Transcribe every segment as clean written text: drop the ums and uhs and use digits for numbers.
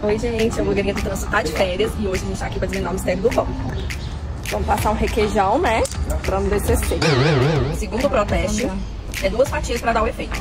Oi gente, a blogueirinha do trânsito tá de férias e hoje a gente tá aqui pra desvendar o mistério do pão. Vamos passar um requeijão, né? Pra não descer seco. Segundo o proteste, é 2 fatias pra dar o efeito.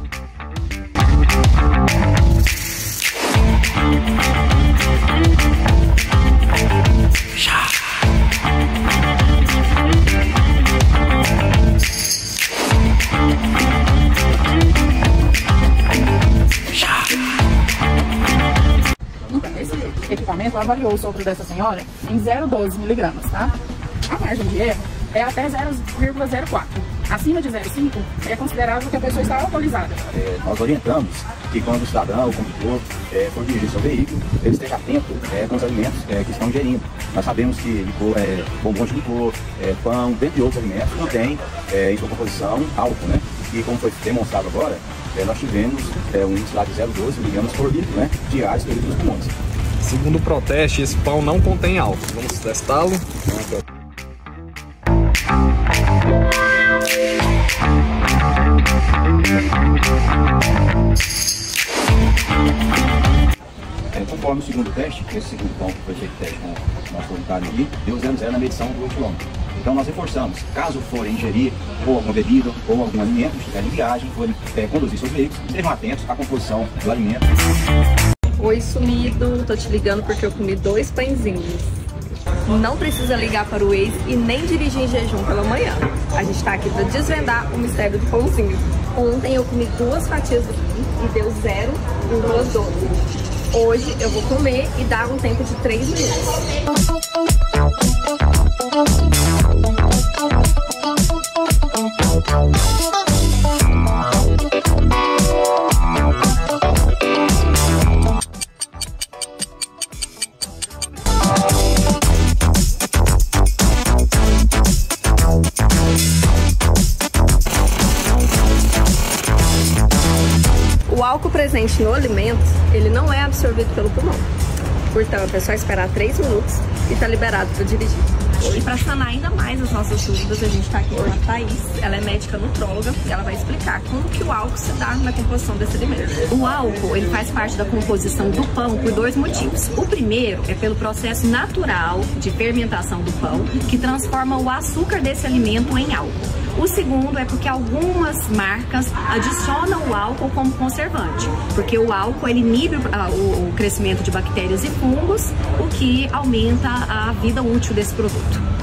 Esse equipamento avaliou o sopro dessa senhora em 0,12 miligramas, tá? A margem de erro é até 0,04. Acima de 0,5 é considerável que a pessoa está alcoolizada. Nós orientamos que quando o cidadão, o condutor, for dirigir seu veículo, ele esteja atento com os alimentos que estão ingerindo. Nós sabemos que licor, bombons de licor, pão, dentre outros alimentos, contém em sua composição álcool, né? E como foi demonstrado agora, nós tivemos um índice lá de 0,12 miligramas por litro, né? Diários pelos pulmões. Segundo o proteste, esse pão não contém álcool. Vamos testá-lo. Conforme o segundo teste, esse segundo pão que foi feito teste com o nosso voluntário aqui, deu 0,0 na medição do quilômetro. Então nós reforçamos, caso forem ingerir ou alguma bebida ou algum alimento, estiverem em viagem, forem conduzir seus veículos, estejam atentos à composição do alimento. Oi sumido, tô te ligando porque eu comi 2 pãezinhos. Não precisa ligar para o Waze e nem dirigir em jejum pela manhã. A gente tá aqui para desvendar o mistério do pãozinho. Ontem eu comi 2 fatias do pão e deu 0,12. Hoje eu vou comer e dar um tempo de 3 minutos. O álcool presente no alimento, ele não é absorvido pelo pulmão. Portanto, é só esperar 3 minutos e tá liberado para dirigir. E para sanar ainda mais as nossas dúvidas, a gente tá aqui com a Thaís. Ela é médica nutróloga e ela vai explicar como que o álcool se dá na composição desse alimento. O álcool, ele faz parte da composição do pão por 2 motivos. O primeiro é pelo processo natural de fermentação do pão, que transforma o açúcar desse alimento em álcool. O segundo é porque algumas marcas adicionam o álcool como conservante, porque o álcool ele inibe o crescimento de bactérias e fungos, o que aumenta a vida útil desse produto.